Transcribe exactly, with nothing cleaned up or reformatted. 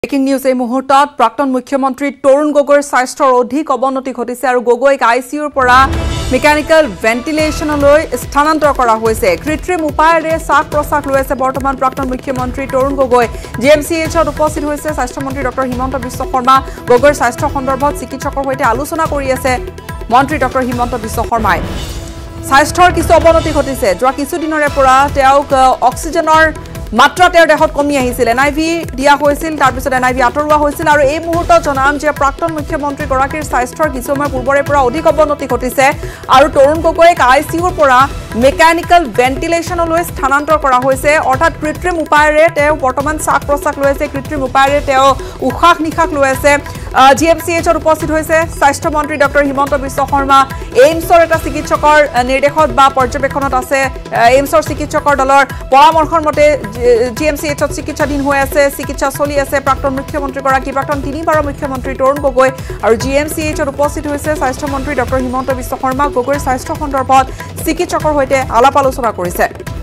Breaking news এই মুহূর্তত প্ৰাক্তন মুখ্যমন্ত্ৰী তৰুণ গগৈৰ স্বাস্থ্যৰ অধিক অৱনতি ঘটিছে আৰু গগৈক আইসিইউৰ পৰা মেকানিক্যাল ভেন্টিলেশনলৈ স্থানান্তৰ কৰা হৈছে। কৃত্ৰিম উপায়েৰে শ্বাস প্ৰশ্বাস লৈ আছে বৰ্তমান প্ৰাক্তন মুখ্যমন্ত্ৰী তৰুণ গগৈ। জিএমচিএইচত উপস্থিত হৈছে স্বাস্থ্যমন্ত্ৰী ডক্টৰ হিমন্ত বিশ্ব শৰ্মা। গগৈৰ স্বাস্থ্য সন্দৰ্ভত চিকিৎসকৰ সৈতে আলোচনা কৰি আছে মন্ত্ৰী ডক্টৰ হিমন্ত বিশ্ব শৰ্মাই। স্বাস্থ্যৰ কিছু অৱনতি ঘটিছে। যোৱা কিছুদিনৰে পৰা তেওঁক অক্সিজেনৰ মাত্ৰা তেওঁৰ দেহত কমি আহিছিল। এনআইভি দিয়া হৈছিল, তাৰপিছত এনআইভি আঁতৰোৱা হৈছিল আৰু এই মুহূৰ্তত জনাম যে প্ৰাক্তন মুখ্যমন্ত্ৰী গৰাকীৰ স্বাস্থ্যৰ কিছু সময় পূৰ্বৰে পৰা অধিক অৱনতি ঘটিছে আৰু তৰুণ গগৈক আইচিইউৰ পৰা মেকানিক্যাল ভেন্টিলেশনলৈ স্থানান্তৰ কৰা হৈছে। অৰ্থাৎ কৃত্ৰিম উপায়েৰে তেওঁ বৰ্তমান শ্বাস প্ৰশ্বাস লৈ আছে, কৃত্ৰিম উপায়েৰে তেওঁ উশাহ নিশাহ লৈ আছে। জিএমচিএইচত উপস্থিত হৈছে স্বাস্থ্যমন্ত্ৰী ডক্টৰ হিমন্ত বিশ্ব শৰ্মা। এইমছৰ এটা চিকিৎসকৰ নিৰ্দেশত বা পৰ্যবেক্ষণত আছে। এইমছৰ চিকিৎসকৰ দলৰ পৰামৰ্শৰ মতে জিএমচিএইচত চিকিৎসাধীন হৈ আছে, চিকিৎসা চলি আছে প্ৰাক্তন মুখ্যমন্ত্ৰীগৰাকী, প্ৰাক্তন তিনিবাৰৰ মুখ্যমন্ত্ৰী তৰুণ গগৈ। আৰু জিএমচিএইচত উপস্থিত হৈছে স্বাস্থ্যমন্ত্ৰী ডক্টৰ হিমন্ত বিশ্ব শৰ্মা। গগৈৰ স্বাস্থ্য সন্দৰ্ভত চিকিৎসকৰ সৈতে আলাপ আলোচনা কৰিছে।